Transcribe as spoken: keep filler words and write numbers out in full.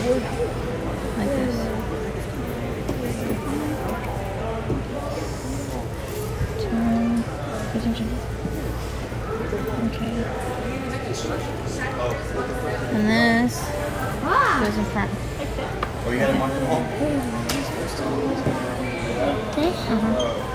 Like this. Turn. Pay attention. Okay. And this goes in front. Oh, you had him on from home? Uh-huh.